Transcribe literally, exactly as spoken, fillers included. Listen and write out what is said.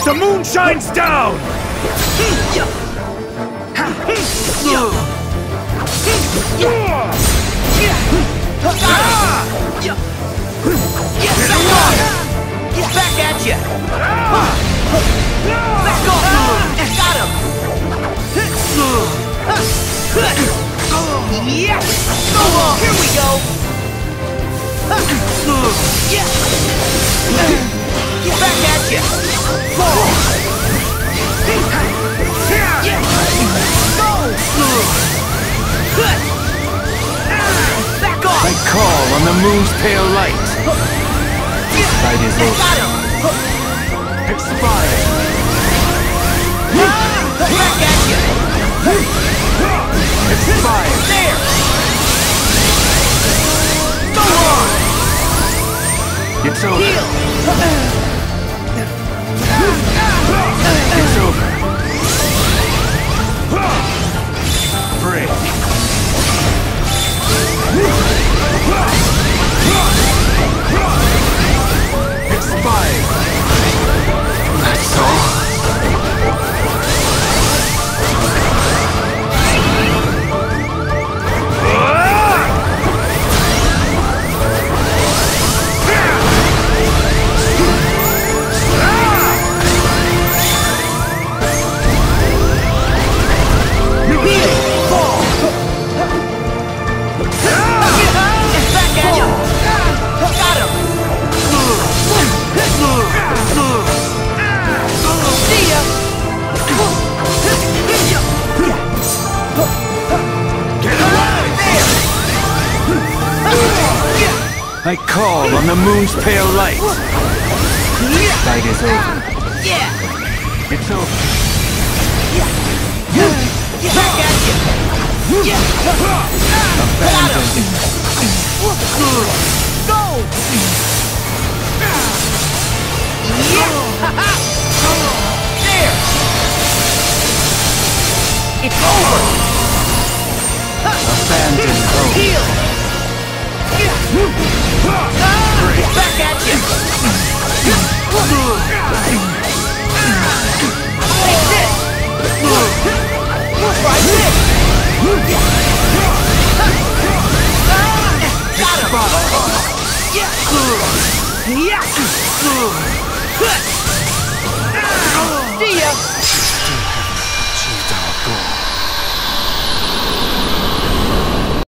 The moon shines down! Back at you! Back off! Got him! Yeah! Go on! Here we go! Yeah! Back at you! Fall! Yeah! Go! Back off! I call on the moon's pale light. Fight is over. Got him! Expired. Back at you! Expired. There! Go on! It's over. Heal! It's over. Break. Expired. That's all. I call on the moon's pale light. Fight is over. Yeah! It's over. Back at you! Yeah! Abandoned. Go! Yeah! There! It's over! Abandoned hope. Heal! Back at you! Take this! Try this! Got him! Yeah! Yeah!